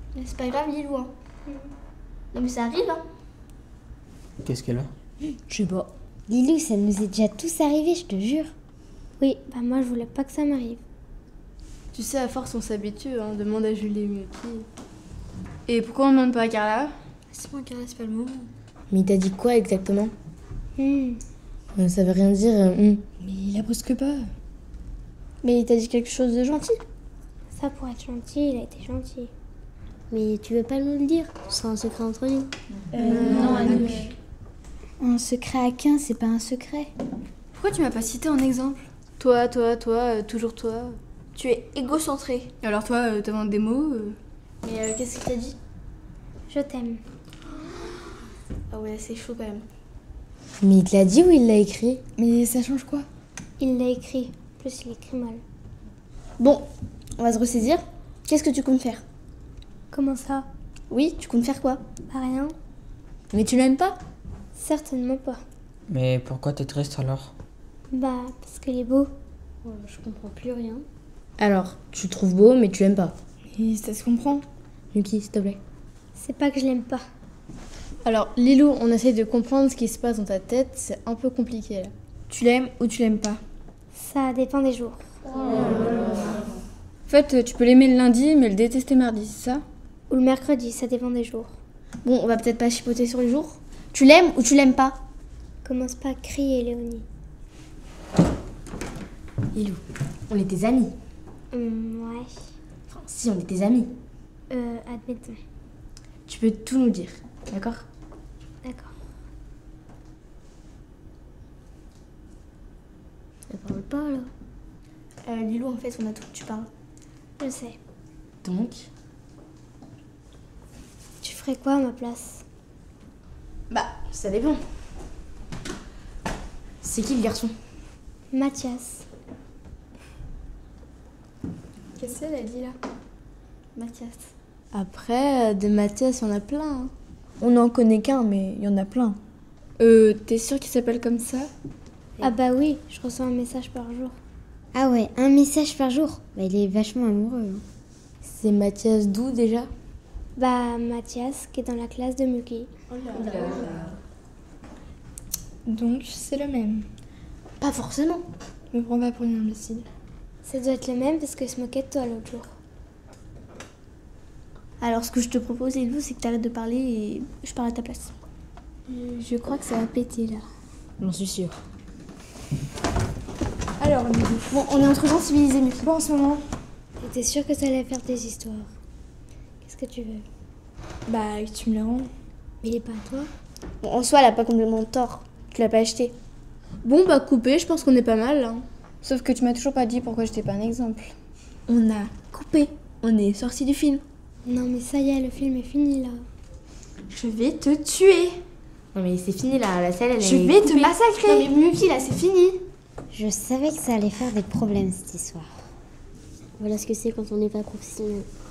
C'est pas grave, Lilou. Hein. Non mais ça arrive, hein. Qu'est-ce qu'elle a? Je sais pas. Lilou, ça nous est déjà tous arrivé, je te jure. Oui, bah moi je voulais pas que ça m'arrive. Tu sais, à force on s'habitue, hein. Demande à Julie Miotti. Et pourquoi on demande pas à Carla? C'est moi, Carla, c'est pas le moment. Mais il t'a dit quoi exactement? Ça veut rien dire. Mais il la brusque pas. Mais il t'a dit quelque chose de gentil. Ça, pour être gentil, il a été gentil. Mais tu veux pas nous le dire? Ce sera un secret entre nous. Non, Anouk. Un secret à 15, c'est pas un secret. Pourquoi tu m'as pas cité en exemple? Toi, toujours toi. Tu es égocentré. Alors toi, t'inventes des mots Mais qu'est-ce qu'il t'a dit? Je t'aime. Ah ouais, c'est chaud quand même. Mais il te l'a dit ou il l'a écrit? Mais ça change quoi? Il l'a écrit. En plus, il écrit mal. Bon, on va se ressaisir. Qu'est-ce que tu comptes faire? Comment ça? Oui, tu comptes faire quoi? Pas rien. Mais tu l'aimes pas? Certainement pas. Mais pourquoi t'es triste alors? Bah, parce qu'il est beau. Je comprends plus rien. Alors, tu le trouves beau, mais tu l'aimes pas. Mais ça se comprend. Yuki, s'il te plaît. C'est pas que je l'aime pas. Alors, Lilou, on essaye de comprendre ce qui se passe dans ta tête, c'est un peu compliqué là. Tu l'aimes ou tu l'aimes pas? Ça dépend des jours. En fait, tu peux l'aimer le lundi, mais le détester mardi, c'est ça? Ou le mercredi, ça dépend des jours. Bon, on va peut-être pas chipoter sur les jours. Tu l'aimes ou tu l'aimes pas? Commence pas à crier, Léonie. Lilou, on est tes amis. Ouais. Enfin, si, on est tes amis. Admettons. Tu peux tout nous dire, d'accord? D'accord. Elle parle pas là. Lilou, en fait, on a tout que tu parles. Je sais. Donc, Tu ferais quoi à ma place? bah, ça dépend. C'est qui le garçon? Mathias. Qu'est-ce qu'elle a dit là? Mathias. Après, de Mathias, il y en a plein. Hein. On n'en connaît qu'un, mais il y en a plein. T'es sûre qu'il s'appelle comme ça? Ah bah oui, je reçois un message par jour. Ah ouais, un message par jour. Bah, il est vachement amoureux. Hein. C'est Mathias d'où déjà? Bah, Mathias, qui est dans la classe de Muki. Donc, c'est le même. Pas forcément. Je me prends pas pour une imbécile. Ça doit être le même parce qu'il se moquait de toi l'autre jour. Alors, ce que je te propose, Lilou, c'est que t'arrêtes de parler et je parle à ta place. Je crois que ça va péter là. J'en suis sûre. Alors, Lilou. Bon, on est entre gens civilisés, mais pas en ce moment. T'étais sûre que ça allait faire des histoires. Qu'est-ce que tu veux? Bah, que tu me le rends. Mais il est pas à toi. Bon, en soi, elle a pas complètement tort. Tu l'as pas acheté. Bon, bah coupé, je pense qu'on est pas mal là. Sauf que tu m'as toujours pas dit pourquoi j'étais pas un exemple. On a coupé. On est sorti du film. Non mais ça y est, le film est fini là. Je vais te tuer. Non mais c'est fini là, la salle elle Je est vais te coupée. massacrer. Non mais Muki, là, c'est fini. Je savais que ça allait faire des problèmes cette histoire. Voilà ce que c'est quand on n'est pas professionnel.